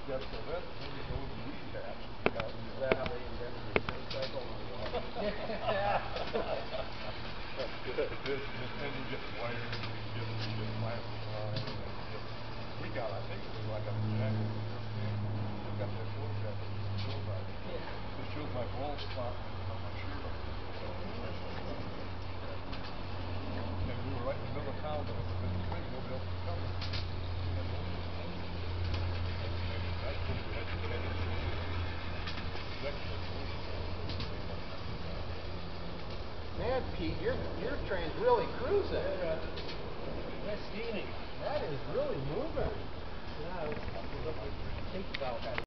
steps of it, and then you go to rehab. Is that how they invented the spin cycle on the water? That's good. And you get wired, and you get plastic line, and we got, I think it was like a jacket. I got that photograph of the show by it. Yeah. It shows my bald spot on my shirt. And we were right in the middle of town, but it was in the spring, nobody else was coming. Man, Pete, your train's really cruising. That's steaming. That is really moving. Yeah, it was up with tape valve.